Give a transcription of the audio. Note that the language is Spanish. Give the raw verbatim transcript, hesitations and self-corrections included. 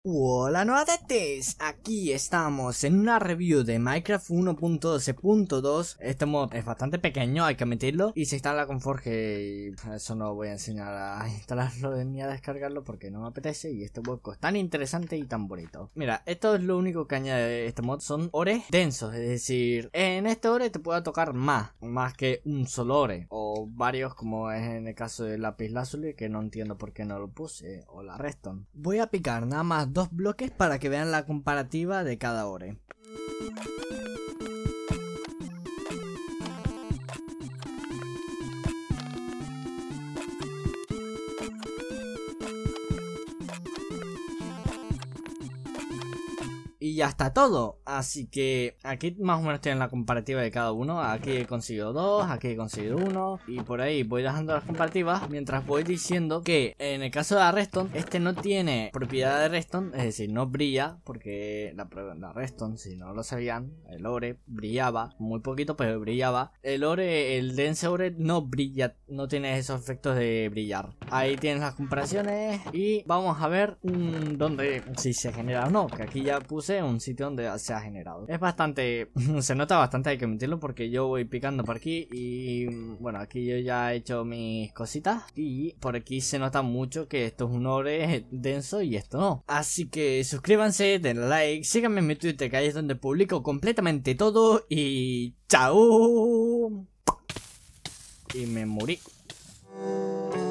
Hola novatetes, aquí estamos en una review de Minecraft uno punto doce punto dos. Este mod es bastante pequeño, hay que admitirlo, y se instala con Forge y eso no voy a enseñar a instalarlo ni a descargarlo porque no me apetece. Y este hueco es tan interesante y tan bonito. Mira, esto es lo único que añade este mod, son ores densos, es decir, en este ore te puede tocar más, más que un solo ore, o varios como es en el caso de lapislázuli, que no entiendo por qué no lo puse, o la redstone. Voy a picar nada más dos bloques para que vean la comparativa de cada ore. Y ya está todo, así que aquí más o menos tienen la comparativa de cada uno. Aquí he conseguido dos, aquí he conseguido uno, y por ahí voy dejando las comparativas mientras voy diciendo que en el caso de la redstone, este no tiene propiedad de redstone, es decir, no brilla, porque la, la redstone, si no lo sabían, el ore brillaba, muy poquito pero brillaba. El ore, el dense ore no brilla, no tiene esos efectos de brillar. Ahí tienes las comparaciones y vamos a ver mmm, dónde, si se genera o no, que aquí ya puse un sitio donde se ha generado. Es bastante, se nota bastante, hay que mentirlo, porque yo voy picando por aquí y bueno, aquí yo ya he hecho mis cositas y por aquí se nota mucho que esto es un ore denso y esto no. Así que suscríbanse, denle like, síganme en mi Twitter, que ahí es donde publico completamente todo, y chao. Y me morí.